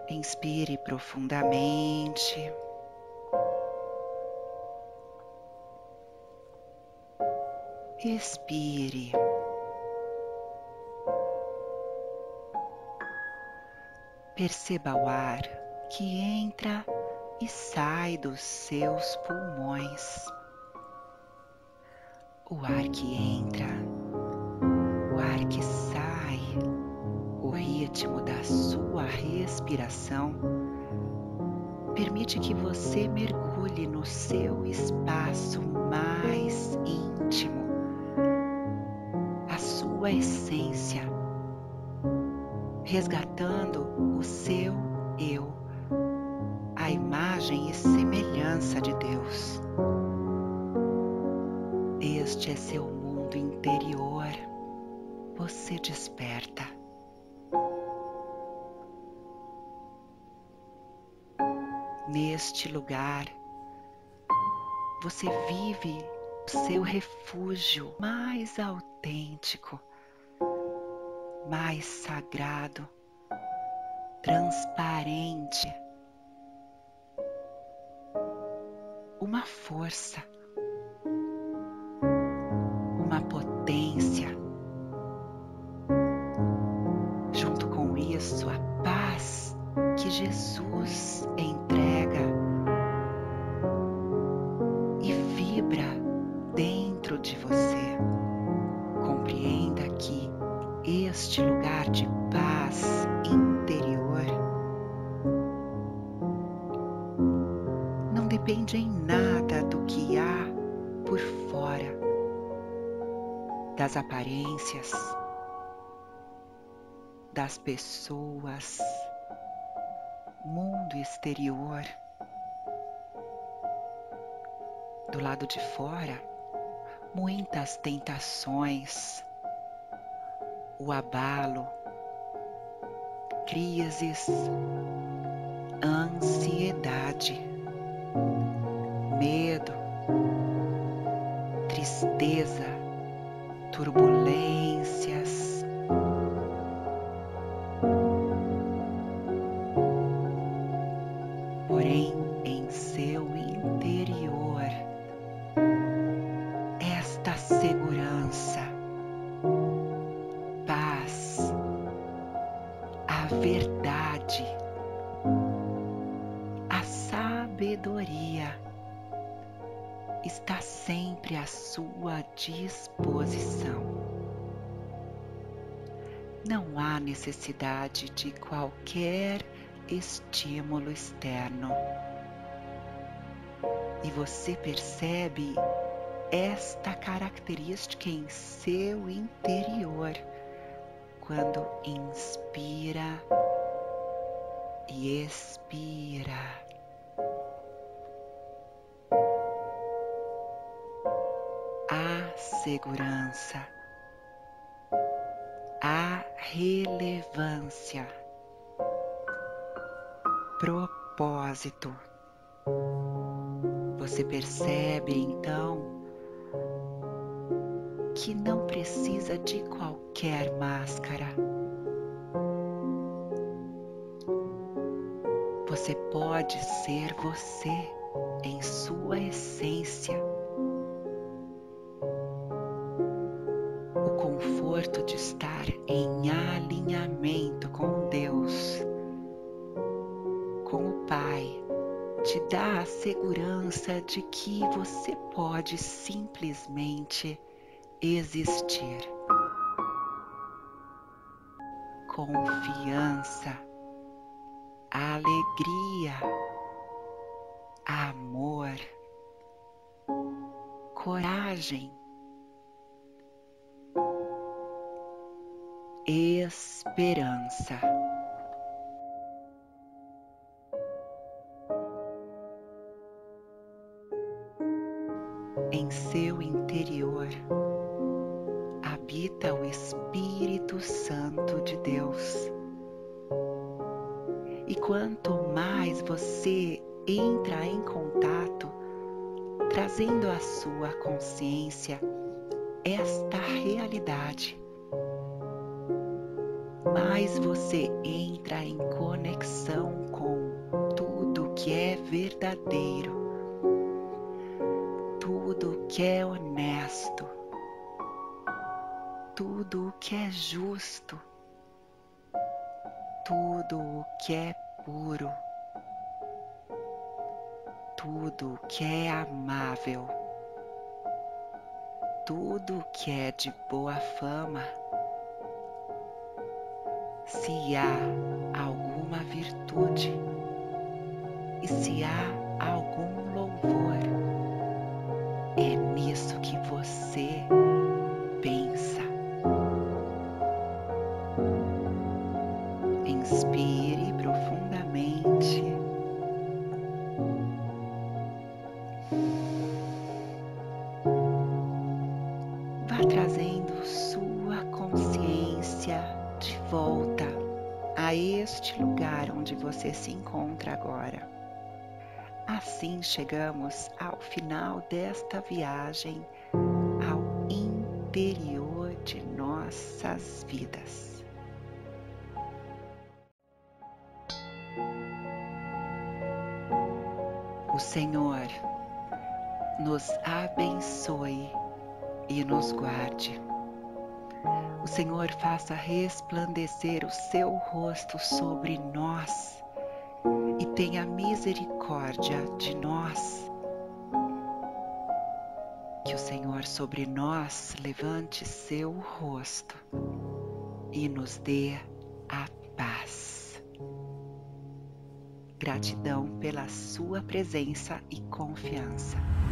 Inspire profundamente. Expire. Perceba o ar que entra e sai dos seus pulmões. O ar que entra, o ar que sai, o ritmo da sua respiração permite que você mergulhe no seu espaço mais íntimo, a sua essência, resgatando o seu eu, a imagem e semelhança de Deus. Este é seu mundo interior. Você desperta. Neste lugar, você vive o seu refúgio mais autêntico, mais sagrado, transparente. Uma força, uma potência. Junto com isso, a paz que Jesus entrega e vibra dentro de você. Compreenda que este lugar de paz interior não depende em nada do que há por fora, das aparências, das pessoas, mundo exterior. Do lado de fora, muitas tentações, o abalo, crises, ansiedade, medo, tristeza, turbulências. Porém, em seu interior, esta segurança, paz, a verdade, a sabedoria está sempre à sua disposição. Não há necessidade de qualquer estímulo externo. E você percebe esta característica em seu interior quando inspira e expira. A segurança, a relevância, propósito. Você percebe então que não precisa de qualquer máscara. Você pode ser você em sua essência. O conforto de estar em alinhamento com Deus, com o Pai, te dá a segurança de que você pode simplesmente existir. Confiança, alegria, amor, coragem, esperança. Em seu interior habita o Espírito Santo de Deus. E quanto mais você entra em contato, trazendo à sua consciência esta realidade, mais você entra em conexão com tudo que é verdadeiro, tudo que é honesto, tudo que é justo, tudo o que é puro, tudo que é amável, tudo que é de boa fama. Se há alguma virtude e se há algum louvor, é nisso que você pensa. Inspire profundamente. Vá trazendo sua consciência de volta a este lugar onde você se encontra agora. Assim chegamos ao final desta viagem ao interior de nossas vidas. O Senhor nos abençoe e nos guarde. O Senhor faça resplandecer o seu rosto sobre nós e tenha misericórdia de nós. Que o Senhor sobre nós levante seu rosto e nos dê a paz. Gratidão pela sua presença e confiança.